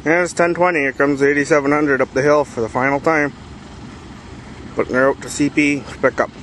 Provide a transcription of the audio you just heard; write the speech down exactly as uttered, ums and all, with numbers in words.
And it's ten twenty. Here comes the eighty-seven hundred up the hill for the final time. Putting her out to C P to pick up.